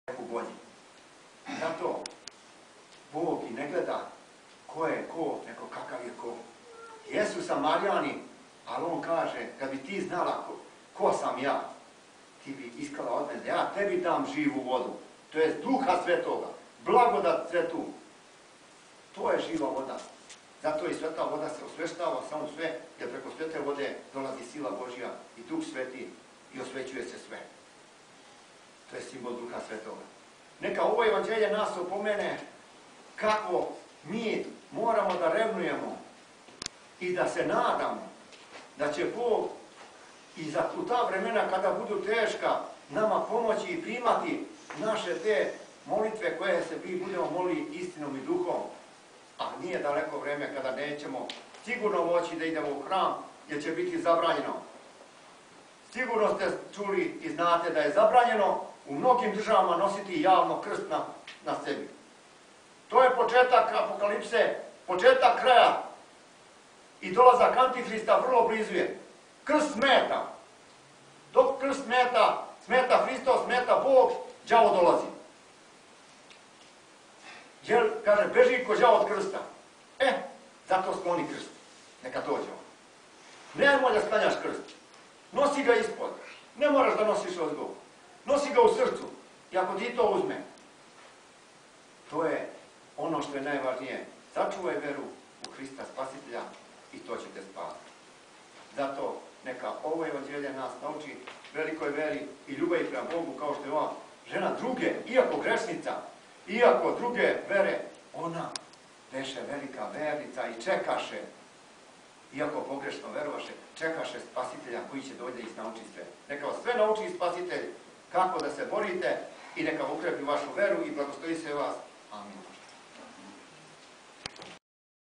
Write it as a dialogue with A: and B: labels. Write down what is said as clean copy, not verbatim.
A: u bolji. Zato Bog i ne gleda ko je ko, nego kakav je ko. Jesu Samarijani, ali on kaže, kad bi ti znala ko sam ja, ti bi iskala od mene, ja tebi dam živu vodu. To je Duha Svetoga, blagodat svetu. To je živa voda. Zato i sveta voda se osveštava samo sve, jer preko svete vode dolazi sila Božja i Duh Sveti i osvećuje se sve. To je simbol Duha Svetoga. Neka ovo evanđelje nas opomene kako mi moramo da revnujemo i da se nadamo da će Bog i za ta vremena kada budu teška nama pomoći i primati naše te molitve koje se mi budemo molili istinom i duhom. A nije daleko vreme kada nećemo sigurno moći da idemo u hram jer će biti zabranjeno. Sigurno ste čuli i znate da je zabranjeno u mnogim državama nositi javno krst na sebi. To je početak apokalipse, početak kraja i dolazak Antihrista vrlo blizu je. Krst smeta. Dok krst smeta Hristos, smeta Bog, đavo dolazi. Jer, kaže, beži ko đavo od krsta. Zato skloni krst. Neka dođe on. Nemoj da sklanjaš krst. Nosi ga ispod. Ne moraš da nosiš ozgo. Nosi ga u srcu. I ako ti to uzme, to je ono što je najvažnije. Sačuvaj veru u Hrista Spasitelja i to će te spasiti. Zato neka ovo evanđelje nas nauči velikoj veri i ljubavi prema Bogu, kao što je ova žena druge, iako grešnica, iako druge vere, ona beše velika vernica i čekaše, iako pogrešno verovaše, čekaše Spasitelja koji će dođe i nauči sve. Neka vas sve nauči Spasitelj kako da se borite i neka ukrepi vašu veru i blagoslovi se vas. Amin.